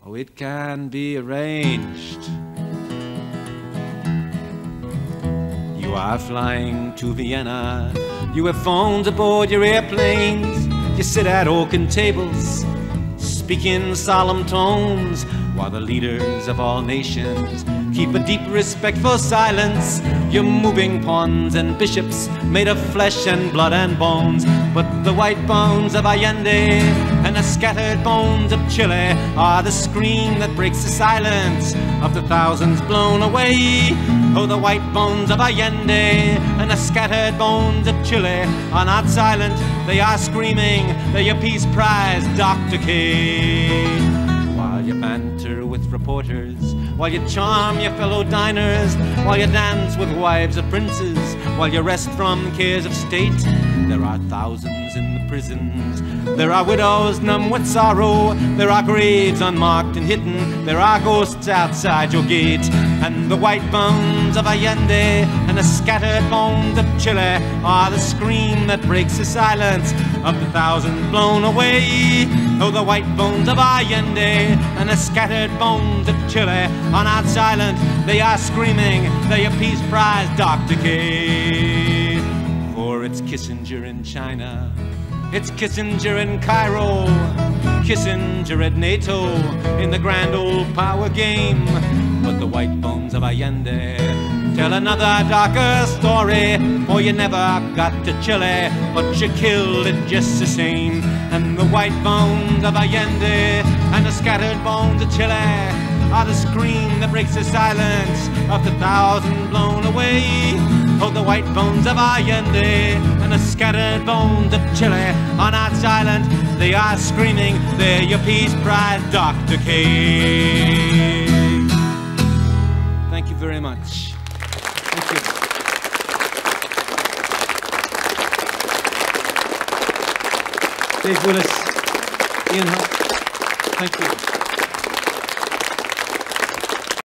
Oh, it can be arranged. You are flying to Vienna. You have phones aboard your airplanes. You sit at oaken tables, speak in solemn tones, while the leaders of all nations keep a deep respectful silence. You're moving pawns and bishops made of flesh and blood and bones. But the white bones of Allende and the scattered bones of Chile are the scream that breaks the silence of the thousands blown away. Oh, the white bones of Allende and the scattered bones of Chile are not silent, they are screaming. They're your Peace Prize, Dr. K. While you banter with reporters, while you charm your fellow diners, while you dance with wives of princes, while you rest from cares of state, there are thousands in the prisons. There are widows numb with sorrow. There are graves unmarked and hidden. There are ghosts outside your gate. And the white bones of Allende and the scattered bones of Chile are the scream that breaks the silence of the thousands blown away. Oh, the white bones of Allende and the scattered bones of Chile are not silent, they are screaming. They're your Peace Prize, Dr. K. For it's Kissinger in China, it's Kissinger in Cairo, Kissinger at NATO in the grand old power game. But the white bones of Allende tell another darker story. For you never got to Chile, but you killed it just the same. And the white bones of Allende and the scattered bones of Chile are the scream that breaks the silence of the thousand blown away. Oh, the white bones of Allende and the scattered bones of Chile are not silent, they are screaming. They're your Peace Prize, Dr. K. Thank you very much. Thank you. Dave Willis, Ian Hunt, thank you.